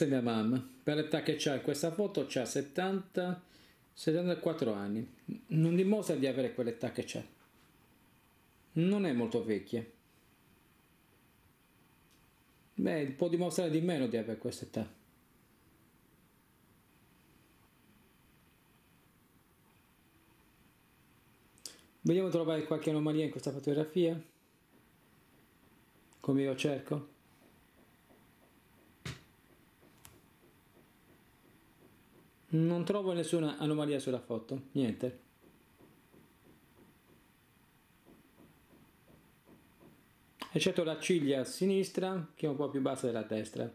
Questa è mia mamma. Per l'età che c'ha in questa foto c'ha 74 anni. Non dimostra di avere quell'età che c'ha. Non è molto vecchia. Beh, può dimostrare di meno di avere questa età. Vediamo di trovare qualche anomalia in questa fotografia. Come io cerco. Non trovo nessuna anomalia sulla foto. Niente. Eccetto la ciglia a sinistra, che è un po' più bassa della destra.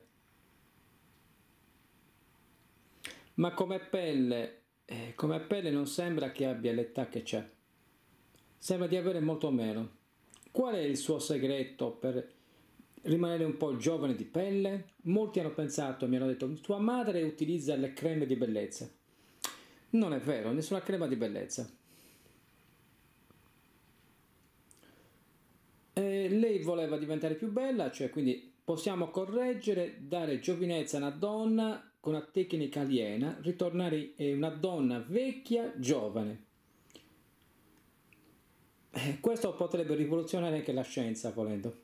Ma come pelle non sembra che abbia l'età che c'è. Sembra di avere molto meno. Qual è il suo segreto per rimanere un po' giovane di pelle? Molti hanno pensato, mi hanno detto, tua madre utilizza le creme di bellezza. Non è vero, nessuna crema di bellezza. Lei voleva diventare più bella, cioè quindi possiamo correggere, dare giovinezza a una donna con una tecnica aliena, ritornare una donna vecchia, giovane. Questo potrebbe rivoluzionare anche la scienza, volendo.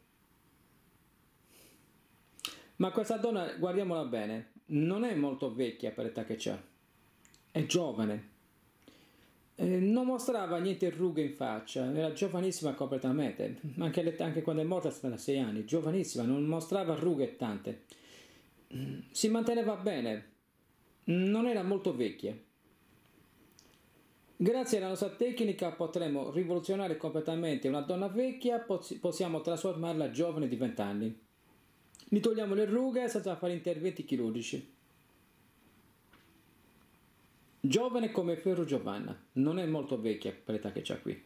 Ma questa donna, guardiamola bene, non è molto vecchia per l'età che c'ha, è giovane. Non mostrava niente rughe in faccia, era giovanissima completamente, anche quando è morta aveva 6 anni, giovanissima, non mostrava rughe tante. Si manteneva bene, non era molto vecchia. Grazie alla nostra tecnica potremo rivoluzionare completamente una donna vecchia, possiamo trasformarla giovane di 20 anni. Gli togliamo le rughe senza fare interventi chirurgici. Giovane come Ferro Giovanna, non è molto vecchia per l'età che c'ha qui.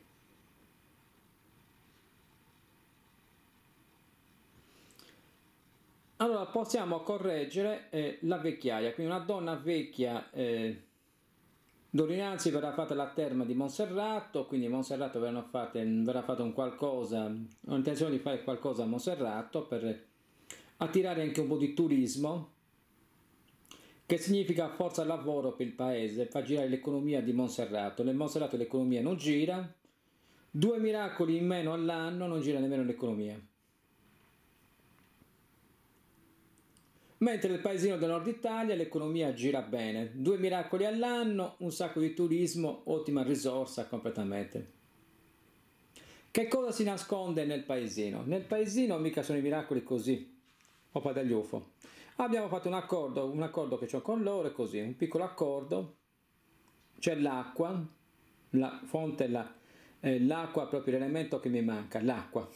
Allora possiamo correggere la vecchiaia, quindi una donna vecchia d'ora innanzi verrà fatta la terma di Monserrato, quindi a Monserrato verrà fatto un qualcosa, ho intenzione di fare qualcosa a Monserrato per attirare anche un po' di turismo, che significa forza lavoro per il paese, fa girare l'economia di Monserrato. Nel Monserrato l'economia non gira, 2 miracoli in meno all'anno non gira nemmeno l'economia. Mentre nel paesino del nord Italia l'economia gira bene, 2 miracoli all'anno, un sacco di turismo, ottima risorsa completamente. Che cosa si nasconde nel paesino? Nel paesino mica sono i miracoli così, o dagli UFO. Abbiamo fatto un accordo che ho con loro, è così, un piccolo accordo, c'è l'acqua, la fonte, l'acqua è proprio l'elemento che mi manca, l'acqua.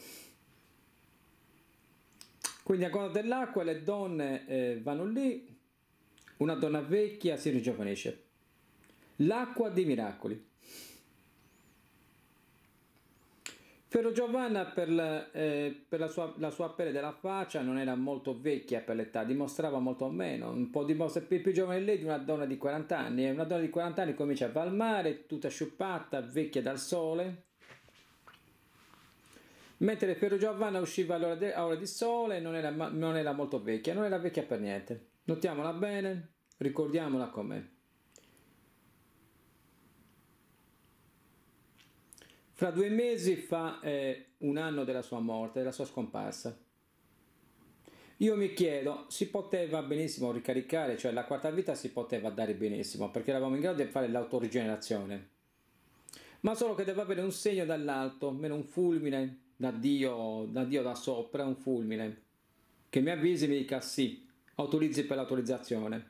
Quindi a conto dell'acqua le donne vanno lì, una donna vecchia si ringiovanisce. L'acqua dei miracoli. Ferro Giovanna per la sua pelle della faccia non era molto vecchia per l'età, dimostrava molto meno, un po' più giovane lei di una donna di 40 anni, e una donna di 40 anni comincia al mare, tutta sciuppata, vecchia dal sole, mentre Ferro Giovanna usciva a ora di sole, non era molto vecchia, non era vecchia per niente. Notiamola bene, ricordiamola com'è. Fra 2 mesi fa 1 anno della sua morte, della sua scomparsa. Io mi chiedo, si poteva benissimo ricaricare, cioè la quarta vita si poteva dare benissimo, perché eravamo in grado di fare l'autorigenerazione. Ma solo che deve avere un segno dall'alto, meno un fulmine da Dio da sopra, un fulmine, che mi avvisi e mi dica sì, autorizzi per l'autorizzazione.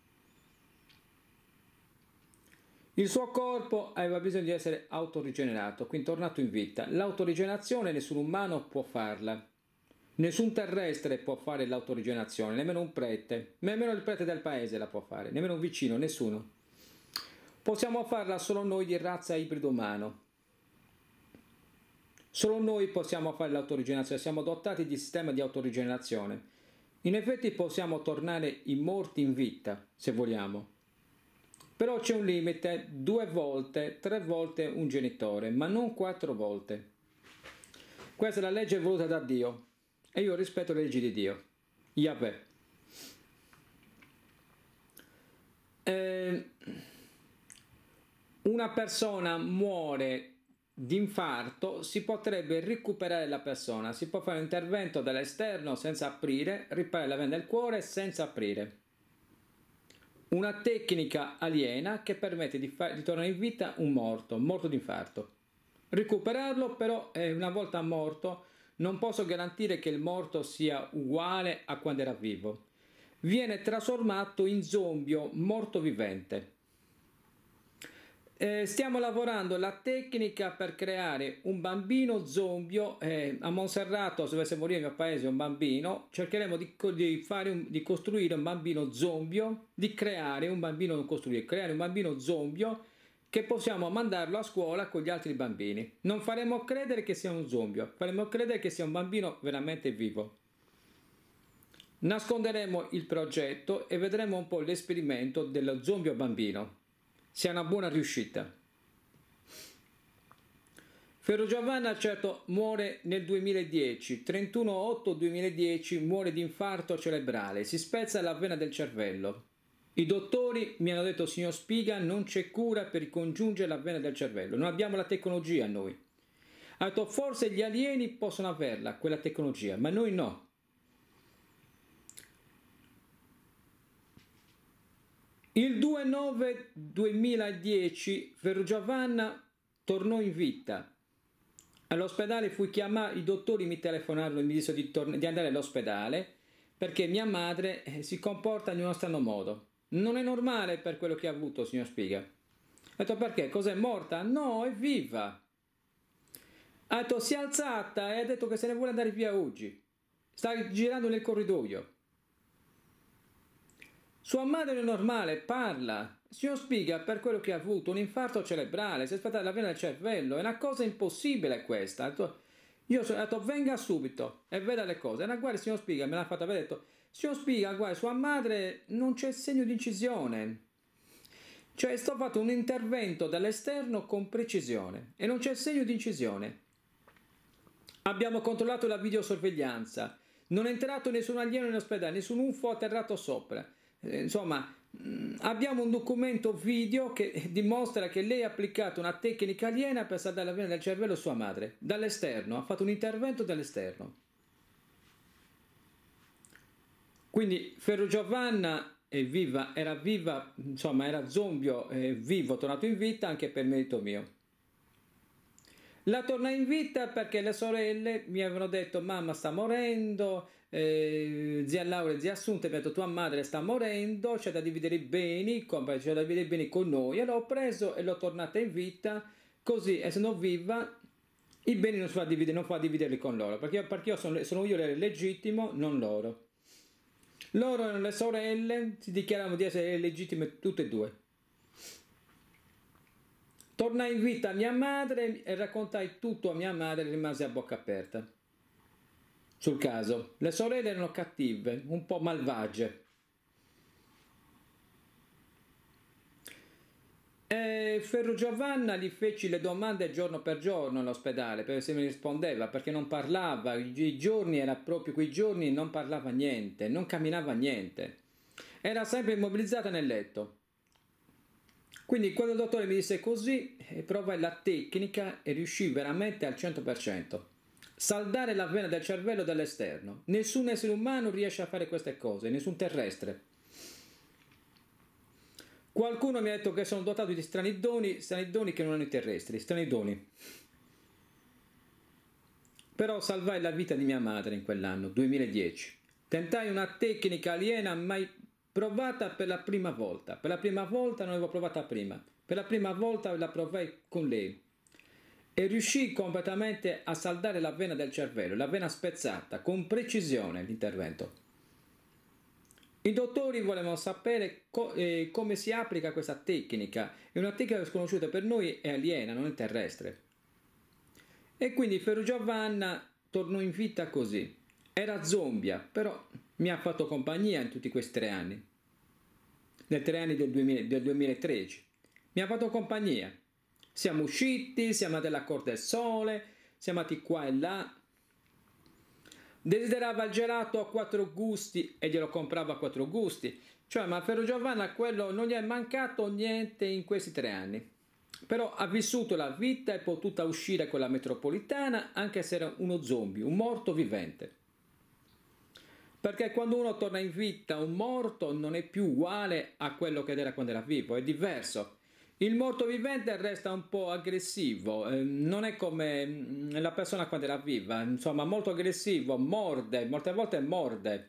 Il suo corpo aveva bisogno di essere autorigenerato, quindi tornato in vita. L'autorigenerazione nessun umano può farla. Nessun terrestre può fare l'autorigenerazione, nemmeno un prete, nemmeno il prete del paese la può fare, nemmeno un vicino, nessuno. Possiamo farla solo noi di razza ibrido umano. Solo noi possiamo fare l'autorigenerazione, siamo dotati di sistema di autorigenerazione. In effetti possiamo tornare i morti in vita, se vogliamo. Però c'è un limite, 2 volte, 3 volte un genitore, ma non 4 volte. Questa è la legge voluta da Dio e io rispetto le leggi di Dio. Yahweh. Eh, una persona muore di infarto, si potrebbe recuperare la persona, si può fare un intervento dall'esterno senza aprire, riparare la vena del cuore senza aprire. Una tecnica aliena che permette di tornare in vita un morto di infarto. Recuperarlo però, una volta morto, non posso garantire che il morto sia uguale a quando era vivo. Viene trasformato in zombie morto vivente. Stiamo lavorando la tecnica per creare un bambino zombie. A Monserrato, se dovesse morire il mio paese un bambino, cercheremo di costruire un bambino zombie, di creare un bambino zombie che possiamo mandarlo a scuola con gli altri bambini. Non faremo credere che sia un zombie, faremo credere che sia un bambino veramente vivo. Nasconderemo il progetto e vedremo un po' l'esperimento dello zombie bambino. Sia una buona riuscita. Ferrugiovanna certo muore nel 2010, 31/8/2010 muore di infarto cerebrale, si spezza la vena del cervello. I dottori mi hanno detto: signor Spiga, non c'è cura per ricongiungere la vena del cervello, non abbiamo la tecnologia noi. Ha detto: forse gli alieni possono averla, quella tecnologia, ma noi no. Il 2/9/2010 Ferrugiovanna tornò in vita. All'ospedale fui chiamato, i dottori mi telefonarono e mi dissero di andare all'ospedale perché mia madre si comporta in uno strano modo. Non è normale per quello che ha avuto, signor Spiga. Ho detto: perché? Cos'è, morta? No, è viva. Ha detto: si è alzata e ha detto che se ne vuole andare via oggi. Sta girando nel corridoio. Sua madre è normale, parla. Signor Spiga, per quello che ha avuto, un infarto cerebrale, si è spaccata la vena del cervello, è una cosa impossibile questa. Io ho detto: venga subito e veda le cose. E guarda, signor Spiga, me l'ha fatta vedere, ho detto: signor Spiga, guarda, sua madre non c'è segno di incisione. Cioè, è stato fatto un intervento dall'esterno con precisione e non c'è segno di incisione. Abbiamo controllato la videosorveglianza, non è entrato nessun alieno in ospedale, nessun UFO atterrato sopra. Insomma, abbiamo un documento video che dimostra che lei ha applicato una tecnica aliena per salvare la vena del cervello a sua madre, dall'esterno, ha fatto un intervento dall'esterno. Quindi Ferrugiovanna è viva, era viva, insomma era zombie vivo, tornato in vita anche per merito mio. La torna in vita perché le sorelle mi avevano detto: mamma sta morendo, zia Laura e zia Assunta mi hanno detto: tua madre sta morendo, c'è da dividere i beni, c'è da dividere i beni con noi. E l'ho preso e l'ho tornata in vita, così essendo viva i beni non si fa dividere, non fa dividerli con loro, perché io sono io il legittimo, non loro. Loro erano le sorelle, si dichiaravano di essere legittime tutte e due. Tornai in vita mia madre e raccontai tutto a mia madre, rimase a bocca aperta sul caso. Le sorelle erano cattive, un po' malvagie. E Ferrugiovanna gli feci le domande giorno per giorno all'ospedale, perché se mi rispondeva, perché non parlava, i giorni era proprio quei giorni, non parlava niente, non camminava niente. Era sempre immobilizzata nel letto. Quindi quando il dottore mi disse così, provai la tecnica e riuscì veramente al 100%. Saldare la vena del cervello dall'esterno. Nessun essere umano riesce a fare queste cose, nessun terrestre. Qualcuno mi ha detto che sono dotato di strani doni che non hanno i terrestri, strani doni. Però salvai la vita di mia madre in quell'anno, 2010. Tentai una tecnica aliena mai provata per la prima volta. Per la prima volta non l'avevo provata prima. Per la prima volta la provai con lei. E riuscì completamente a saldare la vena del cervello, la vena spezzata, con precisione l'intervento. I dottori volevano sapere come si applica questa tecnica. È una tecnica sconosciuta per noi, è aliena, non è terrestre. E quindi Ferrugiovanna tornò in vita così. Era zombia, però mi ha fatto compagnia in tutti questi 3 anni. Nel 3 anni del 2013. Mi ha fatto compagnia. Siamo usciti, siamo andati alla Corte del Sole, siamo andati qua e là. Desiderava il gelato a 4 gusti e glielo comprava a 4 gusti. Cioè, ma Ferro Giovanna quello non gli è mancato niente in questi 3 anni. Però ha vissuto la vita, è potuta uscire con la metropolitana, anche se era uno zombie, un morto vivente. Perché quando uno torna in vita, un morto non è più uguale a quello che era quando era vivo, è diverso. Il morto vivente resta un po' aggressivo, non è come la persona quando era viva, insomma, molto aggressivo, morde, molte volte morde.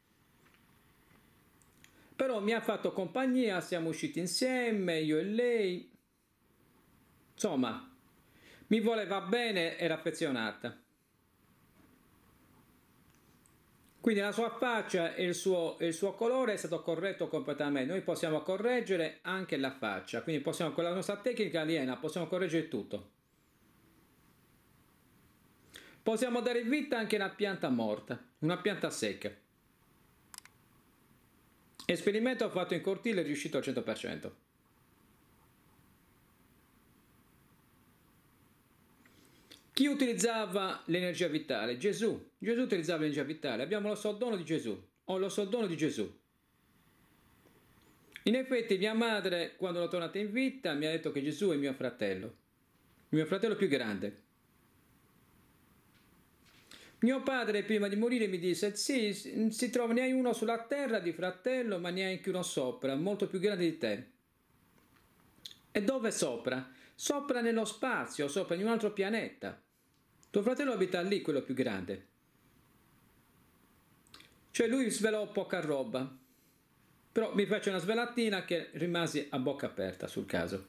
Però mi ha fatto compagnia, siamo usciti insieme, io e lei. Insomma, mi voleva bene, era affezionata. Quindi la sua faccia e il suo colore è stato corretto completamente. Noi possiamo correggere anche la faccia, quindi possiamo, con la nostra tecnica aliena possiamo correggere tutto. Possiamo dare vita anche a una pianta morta, una pianta secca. Esperimento fatto in cortile è riuscito al 100%. Chi utilizzava l'energia vitale? Gesù. Gesù utilizzava l'energia vitale. Abbiamo lo soddono di Gesù. Ho lo soddono di Gesù. In effetti mia madre, quando l'ho tornata in vita, mi ha detto che Gesù è mio fratello più grande. Mio padre prima di morire mi disse, sì, si trova, ne hai uno sulla terra di fratello, ma ne hai anche uno sopra, molto più grande di te. E dove sopra? Sopra nello spazio, sopra in un altro pianeta. Tuo fratello abita lì, quello più grande. Cioè lui svelò poca roba, però mi fece una svelatina che rimasi a bocca aperta sul caso.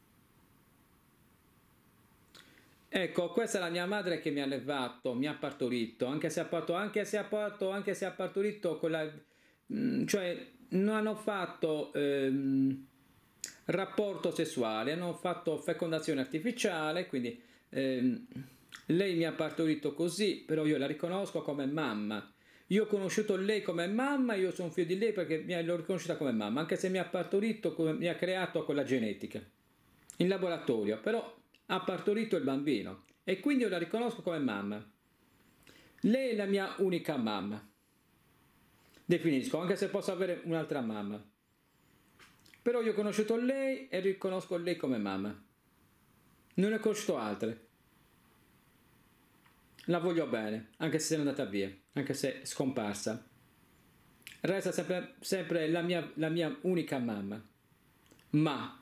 Ecco, questa è la mia madre che mi ha allevato, mi ha partorito, anche se ha partorito con la... cioè non hanno fatto rapporto sessuale, hanno fatto fecondazione artificiale, quindi lei mi ha partorito così, però io la riconosco come mamma. Io ho conosciuto lei come mamma, io sono figlio di lei perché l'ho riconosciuta come mamma, anche se mi ha partorito, mi ha creato con la genetica, in laboratorio, però ha partorito il bambino e quindi io la riconosco come mamma. Lei è la mia unica mamma, definisco, anche se posso avere un'altra mamma. Però io ho conosciuto lei e riconosco lei come mamma. Non ne ho conosciuto altre. La voglio bene, anche se è andata via, anche se è scomparsa. Resta sempre la mia unica mamma. Ma.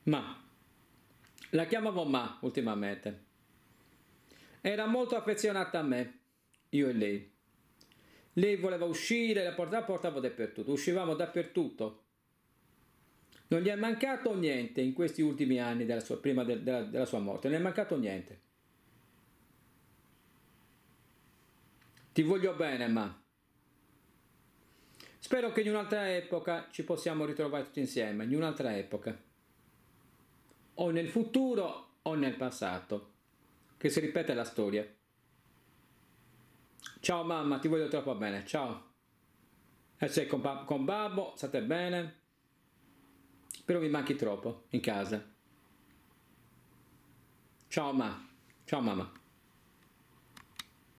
La chiamavo Ma ultimamente. Era molto affezionata a me, io e lei. Lei voleva uscire, la portavo dappertutto, uscivamo dappertutto. Non gli è mancato niente in questi ultimi anni prima della sua morte, non gli è mancato niente. Ti voglio bene, ma spero che in un'altra epoca ci possiamo ritrovare tutti insieme, in un'altra epoca. O nel futuro o nel passato, che si ripete la storia. Ciao mamma, ti voglio troppo bene, ciao. E sei con babbo, state bene? Però mi manchi troppo in casa. Ciao mamma.